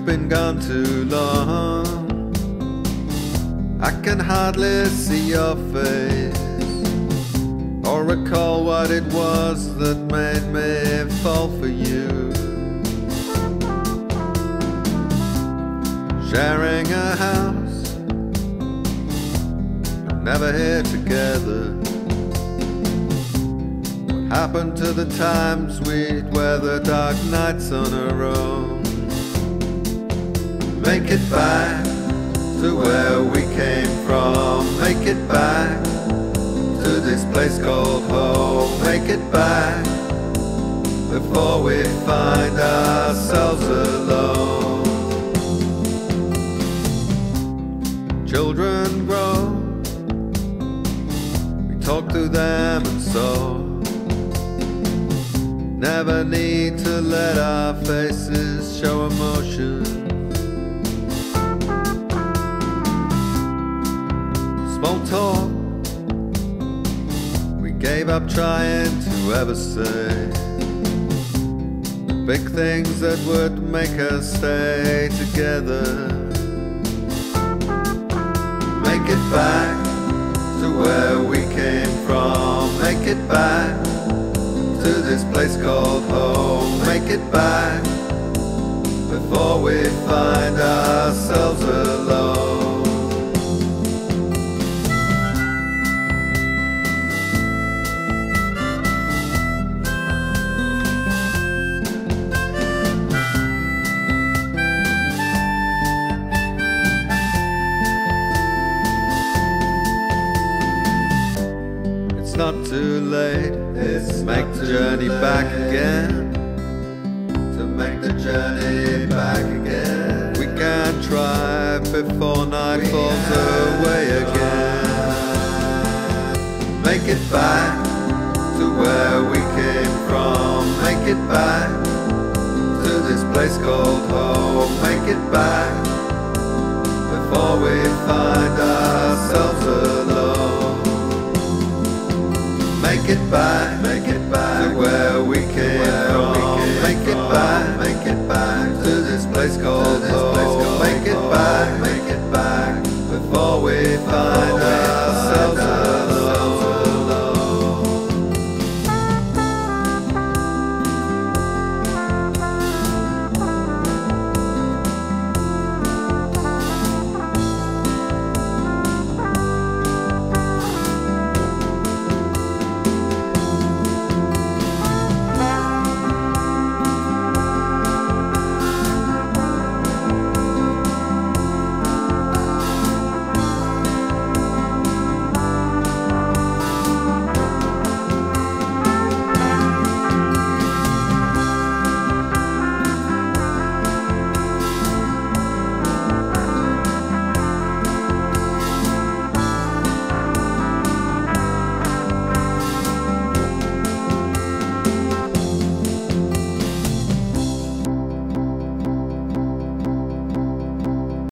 been gone too long. I can hardly see your face or recall what it was that made me fall for you. Sharing a house, but never here together. What happened to the times we'd weather dark nights on our own? Make it back to where we came from. Make it back to this place called home. Make it back before we find ourselves alone. Children grow, we talk to them and so never need to let our faces show emotion. Small talk, we gave up trying to ever say the big things that would make us stay together. Make it back to where we came from. Make it back to this place called home. Make it back before we find ourselves alone. Not too late, it's make the journey back again. To make the journey back again, we can try before night falls away again. Make it back to where we came from. Make it back to this place called home. Make it back before we find ourselves alone. Make it back